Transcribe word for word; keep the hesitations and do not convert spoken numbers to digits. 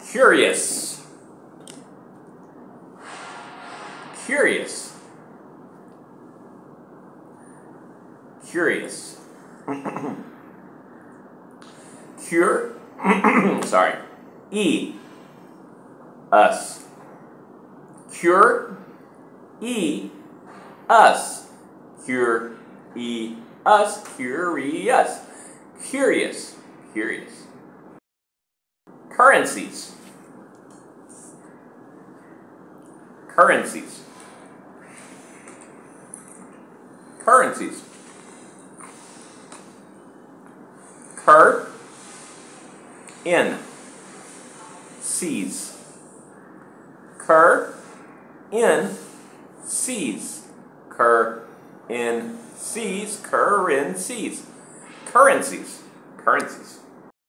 Curious. Curious. Curious. Cure. Sorry. E. Us. Cure. E. Us. Cure. E. Us. Curious. Curious. Curious. Currencies. Currencies. Currencies. Cur. In. Seas. Cur. In. Seas. Cur. In. Seas. Cur. In. Seas. Currencies. Currencies.